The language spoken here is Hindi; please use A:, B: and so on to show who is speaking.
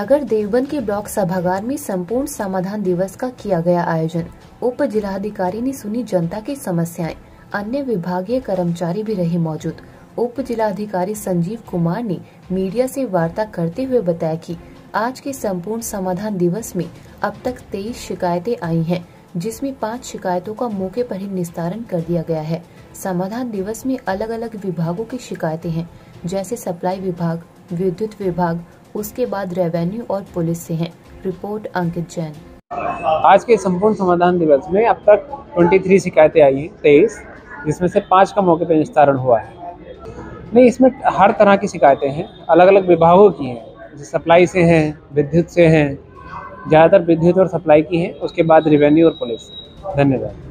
A: नगर देवबंद के ब्लॉक सभागार में संपूर्ण समाधान दिवस का किया गया आयोजन। उप जिलाधिकारी ने सुनी जनता की समस्याएं, अन्य विभागीय कर्मचारी भी रहे मौजूद। उप जिलाधिकारी संजीव कुमार ने मीडिया से वार्ता करते हुए बताया कि आज के संपूर्ण समाधान दिवस में अब तक 23 शिकायतें आई हैं, जिसमें 5 शिकायतों का मौके पर ही निस्तारण कर दिया गया है। समाधान दिवस में अलग अलग विभागों की शिकायतें हैं, जैसे सप्लाई विभाग, विद्युत विभाग, उसके बाद रेवेन्यू और पुलिस से हैं। रिपोर्ट अंकित जैन।
B: आज के संपूर्ण समाधान दिवस में अब तक 23 शिकायतें आई हैं, 23, जिसमें से 5 का मौके पर निस्तारण हुआ है। नहीं, इसमें हर तरह की शिकायतें हैं, अलग अलग विभागों की हैं, जैसे सप्लाई से हैं, विद्युत से हैं, ज़्यादातर विद्युत और सप्लाई की हैं, उसके बाद रेवेन्यू और पुलिस। धन्यवाद।